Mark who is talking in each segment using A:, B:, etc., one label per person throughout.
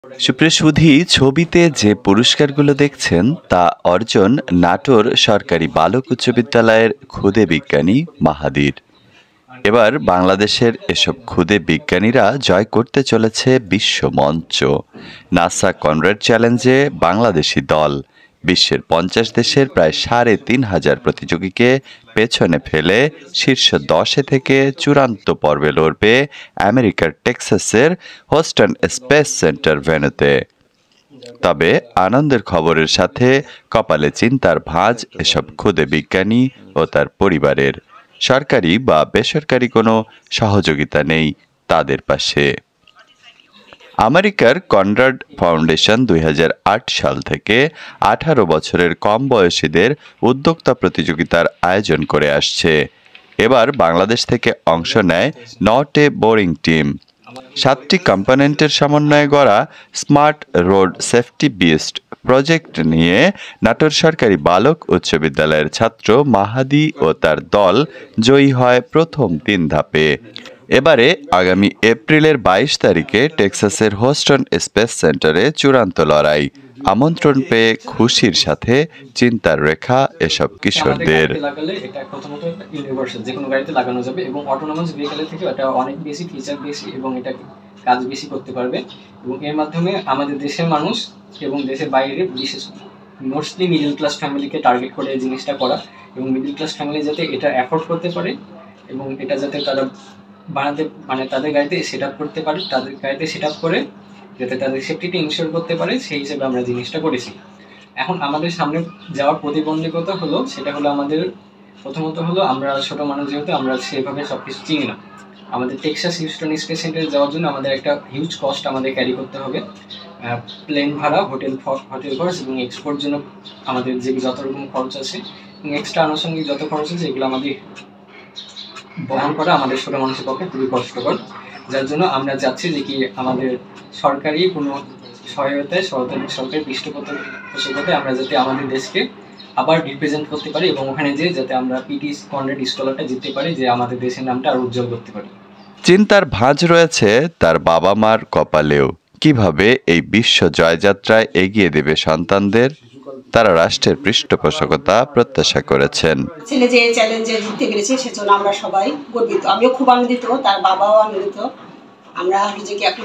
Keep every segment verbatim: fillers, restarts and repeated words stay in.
A: সুপ্রিয় সুধী, ছবিতে যে পুরস্কারগুলো দেখছেন তা অর্জন নাটোর সরকারি বালক উচ্চ বিদ্যালয়ের ক্ষুদে বিজ্ঞানী মাহাদির। এবার বাংলাদেশের এসব ক্ষুদে বিজ্ঞানীরা জয় করতে চলেছে বিশ্ব মঞ্চ। নাসা কনরাড চ্যালেঞ্জে বাংলাদেশি দল বিশ্বের পঞ্চাশ দেশের প্রায় সাড়ে তিন হাজার প্রতিযোগীকে পেছনে ফেলে শীর্ষ দশে থেকে চূড়ান্ত পর্বে লড়বে আমেরিকার টেক্সাসের হোস্টন স্পেস সেন্টার ভেন্যুতে। তবে আনন্দের খবরের সাথে কপালে চিন্তার ভাঁজ এসব ক্ষুদে বিজ্ঞানী ও তার পরিবারের। সরকারি বা বেসরকারি কোনো সহযোগিতা নেই তাদের পাশে। আমেরিকার কনরাড ফাউন্ডেশন দুই হাজার আট সাল থেকে আঠারো বছরের কম বয়সীদের উদ্যোক্তা প্রতিযোগিতার আয়োজন করে আসছে। এবার বাংলাদেশ থেকে অংশ নেয় নটে বোরিং টিম। সাতটি কম্পোনেন্টের সমন্বয়ে গড়া স্মার্ট রোড সেফটি বিস্ট প্রজেক্ট নিয়ে নাটোর সরকারি বালক উচ্চ বিদ্যালয়ের ছাত্র মাহাদি ও তার দল জয়ী হয় প্রথম তিন ধাপে। এবারে আগামী এপ্রিলের বাইশ তারিখে টেক্সাসের হোস্টন স্পেস সেন্টারে চূড়ান্ত লড়াই। আমন্ত্রণ পেয়ে খুশির সাথে চিন্তার রেখা এসব কিশোরদের।
B: প্রথমত ইউনিভার্সাল যে কোনো গাড়িতে লাগানো যাবে এবং অটোনোমাস ভেহিকলের থেকে এটা অনেক বেশি ফিচার বেশি এবং এটা কাজ বেশি করতে পারবে এবং এর মাধ্যমে আমাদের দেশের মানুষ এবং দেশের বাইরে বিশেষ মোস্টলি মিডল ক্লাস ফ্যামিলিকে টার্গেট করে এই জিনিসটা করা এবং মিডল ক্লাস ফ্যামিলি যাতে এটা অ্যাফোর্ড করতে পারে এবং এটা যাতে তারা বানাতে মানে তাদের গাড়িতে সেট আপ করতে পারে, তাদের গাড়িতে সেট আপ করে যাতে তাদের সেফটিটা ইনশিওর করতে পারে, সেই হিসেবে আমরা জিনিসটা করেছি। এখন আমাদের সামনে যাওয়ার প্রতিবন্ধকতা হলো সেটা হলো আমাদের প্রথমত হলো আমরা ছোট মানুষ যেহেতু আমরা সেভাবে সব কিছু চিনি না। আমাদের টেক্সাস হিউস্টন স্পেস সেন্টারে যাওয়ার জন্য আমাদের একটা হিউজ কস্ট আমাদের ক্যারি করতে হবে। প্লেন ভাড়া, হোটেল হোটেল খরচ এবং এক্সপোর্ট জন্য আমাদের যে যত রকম খরচ আছে এবং এক্সট্রা আনুষঙ্গিক যত খরচ আছে এগুলো আমাদের বহন করা আমাদের ছোট মানুষের পক্ষে খুবই কষ্টকর। যার জন্য আমরা চাচ্ছি যে কি আমাদের সরকারি কোনো সহায়তায় সরকারি পৃষ্ঠপোষকতায় আমরা যাতে আমাদের দেশকে আবার রিপ্রেজেন্ট করতে পারি এবং ওখানে যে যাতে আমরা পিটি কনরাড স্কলারটা জিততে পারি, যে আমাদের দেশের নামটা আরো উজ্জ্বল করতে পারি।
A: চিন্তার ভাঁজ রয়েছে তার বাবা মার কপালেও। কিভাবে এই বিশ্ব জয়যাত্রায় এগিয়ে দেবে সন্তানদের, তারা রাষ্ট্রের পৃষ্ঠপোষকতা প্রত্যাশা করেছেন।
C: ছেলে যে চ্যালেঞ্জে জিততে পেরেছে সেজন্য আমরা সবাই গর্বিত। আমিও খুব আনন্দিত, তার বাবাও আনন্দিত। আমরা নিজেকে এখন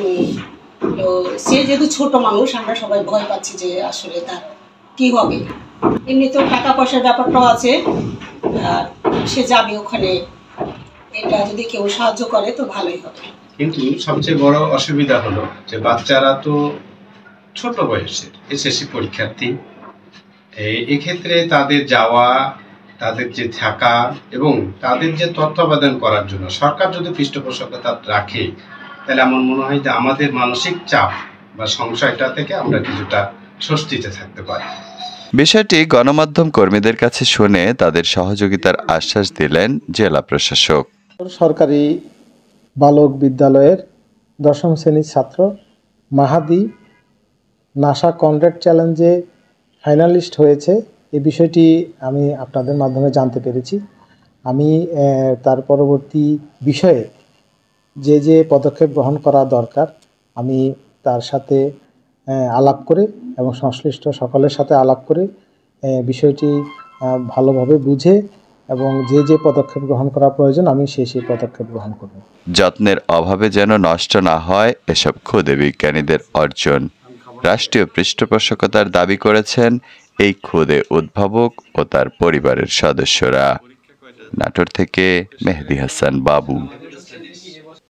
C: সে যেহেতু ছোট মানুষ, আমরা সবাই ভয় পাচ্ছি যে আসলে তার কি হবে। এমনি তো টাকা পয়সার ব্যাপারটাও আছে, আর সে যাবে ওখানে, এটা যদি কেউ সাহায্য করে তো ভালোই হবে।
D: কিন্তু সবচেয়ে বড় অসুবিধা হলো যে বাচ্চারা তো ছোট বয়সের এসএসসি পরীক্ষার্থী। এক্ষেত্রে তাদের যাওয়া, তাদের যে থাকা এবং তাদের যে তত্ত্বাবধান করার জন্য সরকার যদি পৃষ্ঠপোষকতা রাখে, তাহলে আমার মনে হয় যে আমাদের মানসিক চাপ বা সংশয়টা থেকে আমরা কিছুটা স্বস্তিতে থাকতে পারি।
A: বিষয়টি গণমাধ্যম কর্মীদের কাছে শুনে তাদের সহযোগিতার আশ্বাস দিলেন জেলা প্রশাসক।
E: সরকারি বালক বিদ্যালয়ের দশম শ্রেণীর ছাত্র মাহাদি নাসা কনরাড চ্যালেঞ্জে ফাইনালিস্ট হয়েছে, এই বিষয়টি আমি আপনাদের মাধ্যমে জানতে পেরেছি। আমি তার পরবর্তী বিষয়ে যে যে পদক্ষেপ গ্রহণ করা দরকার আমি তার সাথে আলাপ করে এবং সংশ্লিষ্ট সকলের সাথে আলাপ করে বিষয়টি ভালোভাবে বুঝে এবং যে যে পদক্ষেপ গ্রহণ করা প্রয়োজন আমি সেই সেই পদক্ষেপ গ্রহণ করব।
A: যত্নের অভাবে যেন নষ্ট না হয় এসব ক্ষুদে বিজ্ঞানীদের অর্জন। রাষ্ট্রীয় পৃষ্ঠপোষকতার দাবি করেছেন এই ক্ষুদে উদ্ভাবক ও তার পরিবারের সদস্যরা। নাটোর থেকে মেহেদী হাসান বাবু।